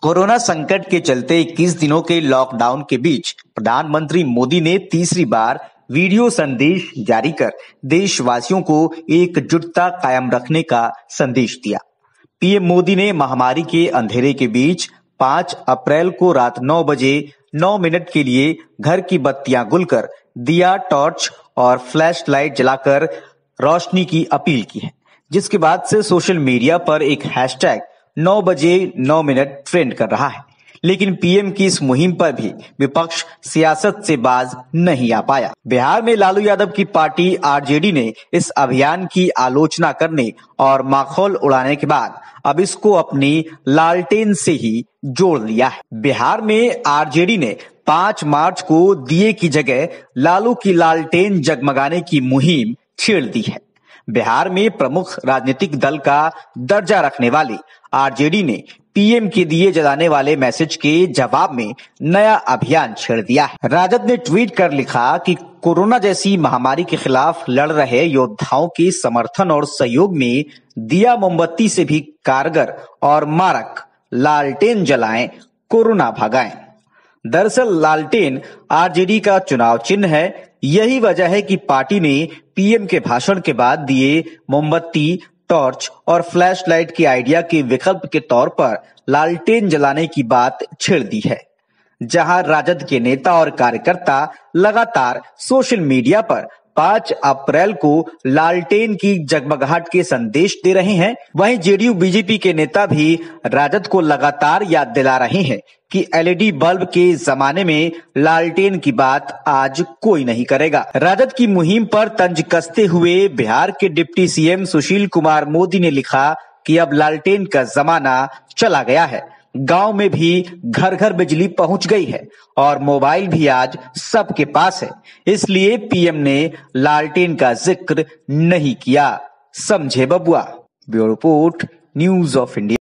Corona संकट के चलते 21 दिनों के लॉकडाउन के बीच प्रधानमंत्री मोदी ने तीसरी बार वीडियो संदेश जारी कर देशवासियों को एकजुटता कायम रखने का संदेश दिया। पीएम मोदी ने महामारी के अंधेरे के बीच 5 अप्रैल को रात 9 बजे 9 मिनट के लिए घर की बत्तियां गुलकर दिया, टॉर्च और फ्लैश लाइट जलाकर रोशनी की अपील की है, जिसके बाद से सोशल मीडिया पर एक हैशटैग 9 बजे 9 मिनट ट्रेंड कर रहा है। लेकिन पीएम की इस मुहिम पर भी विपक्ष सियासत से बाज नहीं आ पाया। बिहार में लालू यादव की पार्टी आरजेडी ने इस अभियान की आलोचना करने और माखौल उड़ाने के बाद अब इसको अपनी लालटेन से ही जोड़ लिया है। बिहार में आरजेडी ने 5 मार्च को दिए की जगह लालू की लालटेन जगमगाने की मुहिम छेड़ दी है। बिहार में प्रमुख राजनीतिक दल का दर्जा रखने वाली आरजेडी ने पीएम के दिए जलाने वाले मैसेज के जवाब में नया अभियान छेड़ दिया है। राजद ने ट्वीट कर लिखा कि कोरोना जैसी महामारी के खिलाफ लड़ रहे योद्धाओं के समर्थन और सहयोग में दिया मोमबत्ती से भी कारगर और मारक लालटेन जलाएं, कोरोना भगाएं। दरअसल लालटेन आरजेडी का चुनाव चिन्ह है। यही वजह है कि पार्टी ने पीएम के भाषण के बाद दिए मोमबत्ती, टॉर्च और फ्लैश लाइट के आइडिया के विकल्प के तौर पर लालटेन जलाने की बात छेड़ दी है। जहां राजद के नेता और कार्यकर्ता लगातार सोशल मीडिया पर 5 अप्रैल को लालटेन की जगमगाहट के संदेश दे रहे हैं, वहीं जेडीयू बीजेपी के नेता भी राजद को लगातार याद दिला रहे हैं कि एलईडी बल्ब के जमाने में लालटेन की बात आज कोई नहीं करेगा। राजद की मुहिम पर तंज कसते हुए बिहार के डिप्टी सीएम सुशील कुमार मोदी ने लिखा कि अब लालटेन का जमाना चला गया है। गांव में भी घर घर बिजली पहुंच गई है और मोबाइल भी आज सबके पास है, इसलिए पीएम ने लालटेन का जिक्र नहीं किया। समझे बबुआ। Bureau report, news of India.